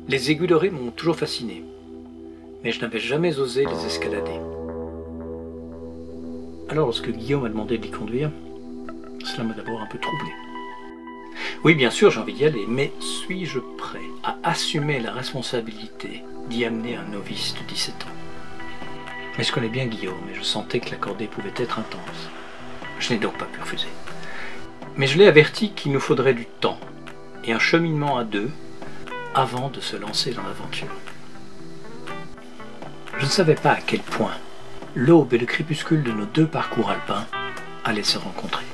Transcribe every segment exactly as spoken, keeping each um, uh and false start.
Les aiguilles dorées m'ont toujours fasciné, mais je n'avais jamais osé les escalader. Alors lorsque Guillaume m'a demandé de l'y conduire, cela m'a d'abord un peu troublé. Oui, bien sûr, j'ai envie d'y aller, mais suis-je prêt à assumer la responsabilité d'y amener un novice de dix-sept ans? Mais je connais bien Guillaume et je sentais que la cordée pouvait être intense. Je n'ai donc pas pu refuser. Mais je l'ai averti qu'il nous faudrait du temps et un cheminement à deux avant de se lancer dans l'aventure. Je ne savais pas à quel point l'aube et le crépuscule de nos deux parcours alpins allaient se rencontrer.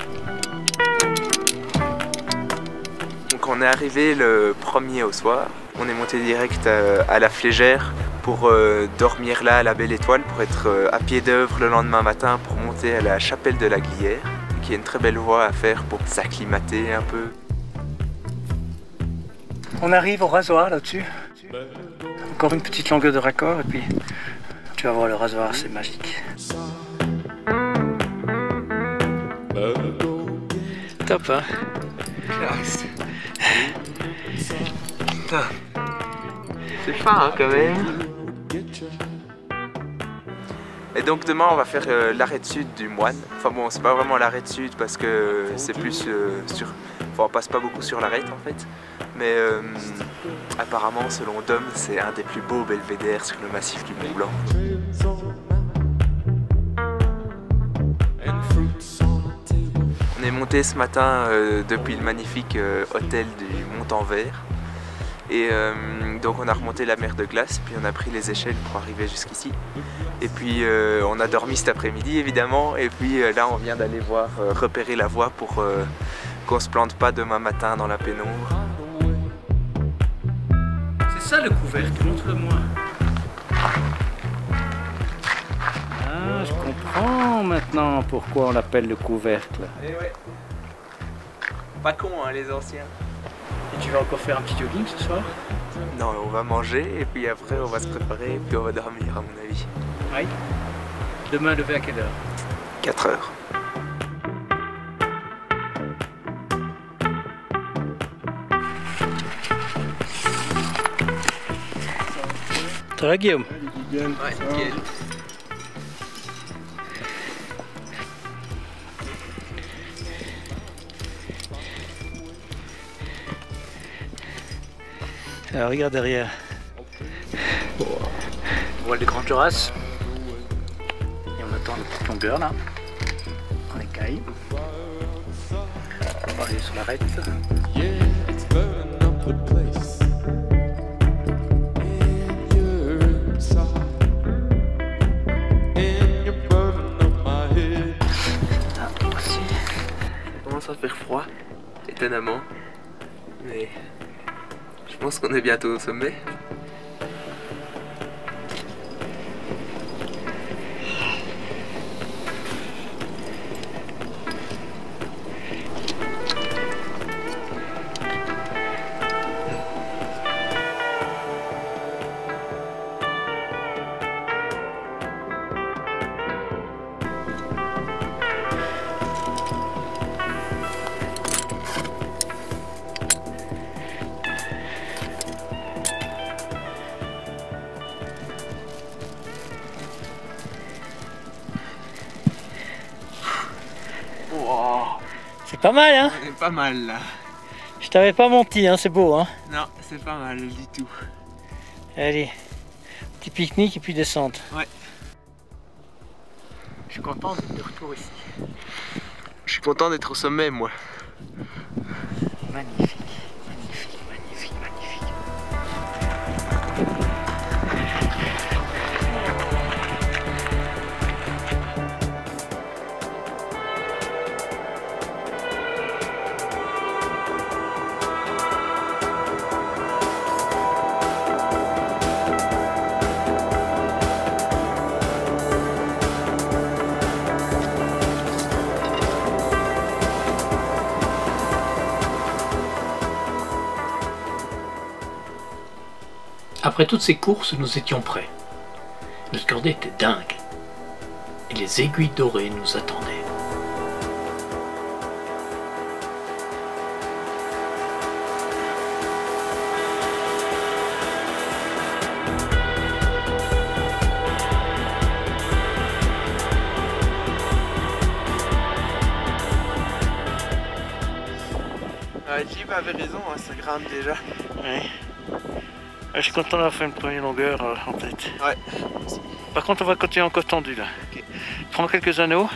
Donc on est arrivé le premier au soir, on est monté direct à la Flégère pour euh, dormir là à la Belle Étoile, pour être euh, à pied d'œuvre le lendemain matin pour monter à la chapelle de la Glière, qui est une très belle voie à faire pour s'acclimater un peu. On arrive au rasoir là-dessus. Encore une petite longueur de raccord et puis tu vas voir le rasoir, c'est magique. Top, hein? Classe. C'est fin hein, quand même. Et donc demain on va faire euh, l'arrêt de sud du Moine. Enfin bon, c'est pas vraiment l'arrêt de sud parce que c'est plus euh, sur... Enfin on passe pas beaucoup sur l'arête en fait. Mais euh, apparemment selon Dom c'est un des plus beaux belvédères sur le massif du Mont Blanc. On est monté ce matin euh, depuis le magnifique euh, hôtel du Mont-en-Vert. Et euh, donc on a remonté la mer de glace, puis on a pris les échelles pour arriver jusqu'ici. Et puis euh, on a dormi cet après-midi évidemment, et puis euh, là on vient d'aller voir, euh, repérer la voie pour euh, qu'on se plante pas demain matin dans la pénombre. C'est ça le couvercle, montre-le-moi. Ah, je comprends maintenant pourquoi on l'appelle le couvercle. Et ouais. Pas con hein les anciens. Et tu vas encore faire un petit jogging ce soir? Non, on va manger et puis après on va se préparer et puis on va dormir à mon avis. Oui. Demain lever à quelle heure? quatre heures. Ça va Guillaume? Ouais, nickel. Alors regarde derrière. On voit les grandes Jorasses. Et on attend la petite longueur là. On écaille. On va aller sur l'arête. Ah, voici. Ça commence à faire froid, étonnamment. Mais je pense qu'on est bientôt au sommet. C'est pas mal hein? On est pas mal là. Je t'avais pas menti hein, c'est beau hein? Non, c'est pas mal du tout. Allez, petit pique-nique et puis descente. Ouais. Je suis content d'être de retour ici. Je suis content d'être au sommet moi. Magnifique, magnifique, magnifique, magnifique. Après toutes ces courses, nous étions prêts. Notre cordée était dingue. Et les aiguilles dorées nous attendaient. avait raison, hein, ça grimpe déjà. Ouais. Je suis content d'avoir fait une première longueur euh, en tête. Ouais. Par contre, on va continuer en côte tendue là. Okay. Prends quelques anneaux.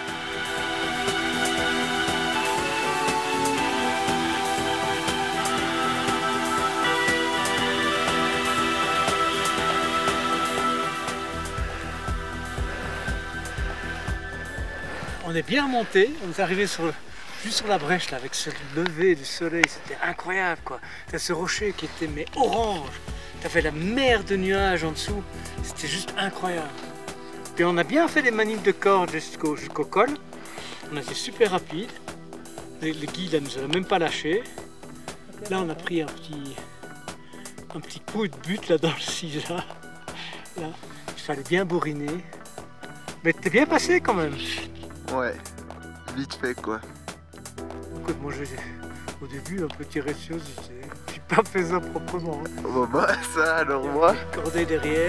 On est bien monté, on est arrivé sur le, juste sur la brèche là, avec ce lever du soleil, c'était incroyable quoi. T'as ce rocher qui était mais orange, t'avais la mer de nuages en dessous, c'était juste incroyable. Puis on a bien fait les manifs de corde jusqu'au jusqu'au col, on a été super rapide, le, le guide ne nous a même pas lâché. Là on a pris un petit, un petit coup de but là dans le sisa, là, il fallait bien bourriner, mais t'es bien passé quand même. Ouais, vite fait quoi. Écoute, moi j'ai au début un peu tiré sur, j'ai pas fait ça proprement. Hein. Oh bah ça alors moi. Cordée derrière.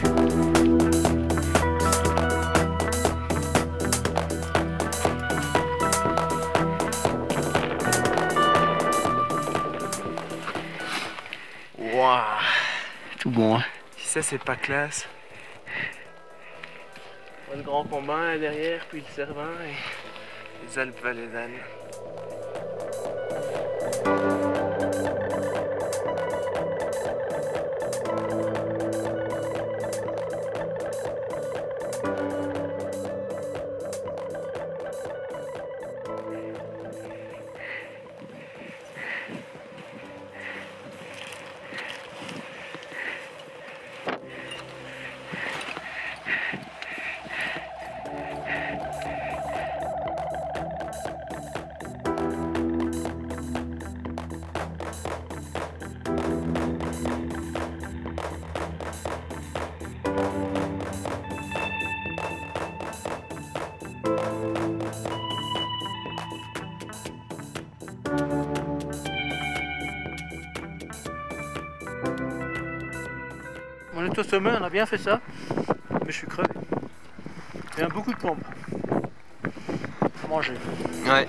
Waouh. Tout bon hein. Si ça c'est pas classe. Le grand combat est derrière, puis le Cervin et les Alpes valaisannes. On est au sommet, on a bien fait ça, mais je suis crevé. Il y a beaucoup de pompes. Faut manger. Ouais.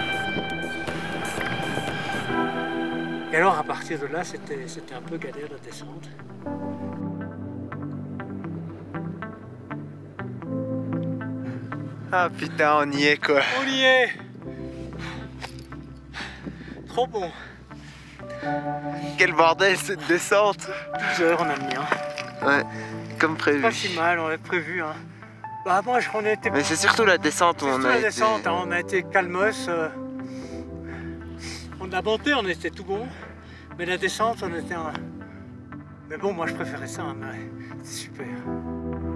Et alors à partir de là, c'était c'était un peu galère la descente. Ah putain, on y est quoi. On y est. Trop bon. Quel bordel cette descente. douze heures on a mis. Hein. Ouais, comme prévu. Pas si mal, on avait prévu. Hein. Bah moi je qu'on était. Mais c'est surtout la descente où on a la été... descente, hein, on a été calmos. Euh... On a monté, on était tout bon. Mais la descente, on était un... Mais bon, moi je préférais ça, hein, mais c'est super.